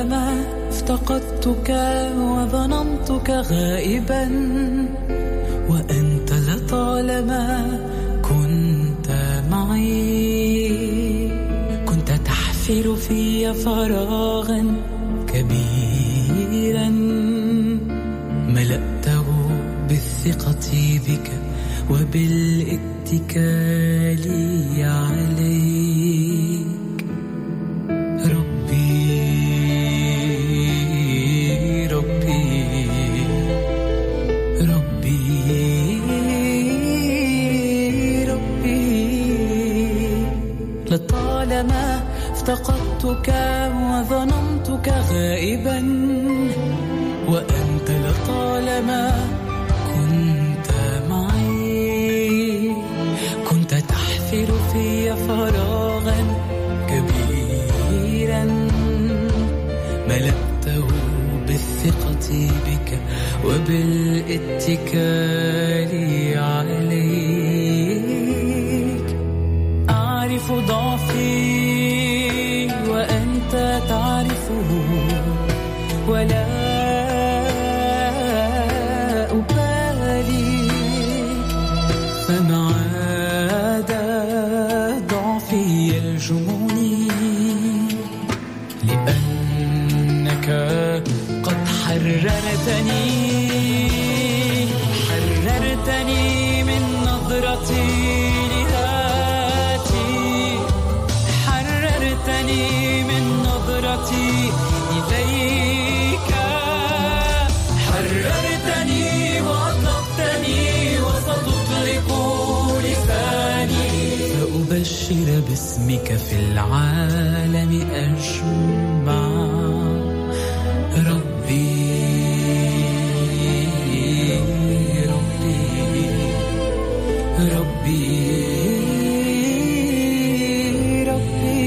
لطالما افتقدتك وظننتك غائبا، وأنت لطالما كنت معي. كنت تحفر في فراغا كبيرا ملأته بالثقة بك وبالاتكال عليك. ربي ربي ربي ربي، لطالما افتقدتك وظننتك غائبا، وأنت لطالما كنت معي. كنت تحفر في فراغا كبيرا ملأته بالثقة بك وبالاتكال عليك. أعرف ضعفي وأنت تعرفه، ولا أبالي، فما عاد ضعفي يلجمني، لأنك قد حررتني من نظرتي لذاتي، حررتني من نظرتي إليك، حررتني وأطلقتني وستطلق لساني، فأبشر باسمك في العالم أجمع. ربي ربي ربي ربي،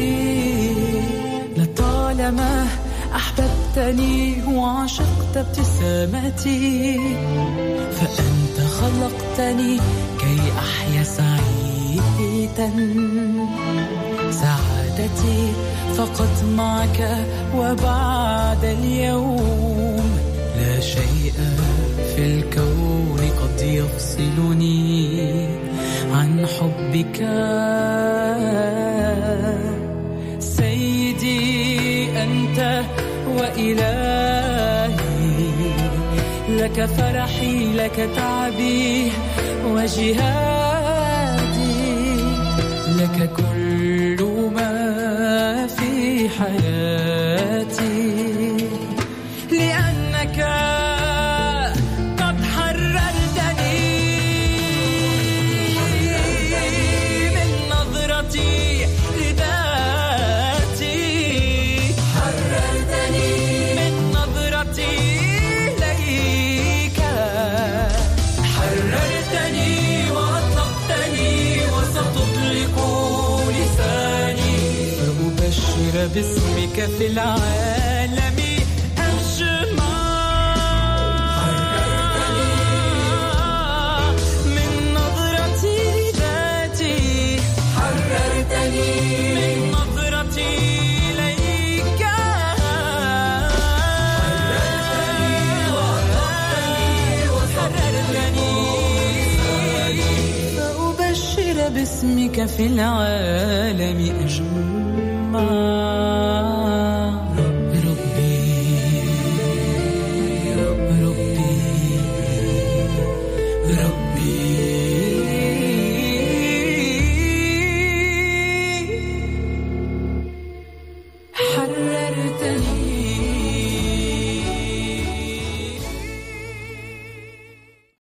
لطالما أحببتني وعشقت ابتسامتي، فأنت خلقتني كي أحيا سعيدا. سعادتي فقط معك، وبعد اليوم لا شيء في الكون قد يفصلني عن حبك. سيدي أنت وإلهي، لك فرحي لك تعبي وجهادي، لك كل ما في حياتي، لأنك قد حررتني من نظرتي لذاتي، حررتني من نظرتي إليك، حررتني وأطلقتني وستطلق لساني، فأبشر باسمك في العالم أجمع. حررتني من نظرتي لذاتي، حررتني من نظرتي إليك، حررتني وأطلقتني وحررتني، فأبشر باسمك في العالم أجمع. حررتني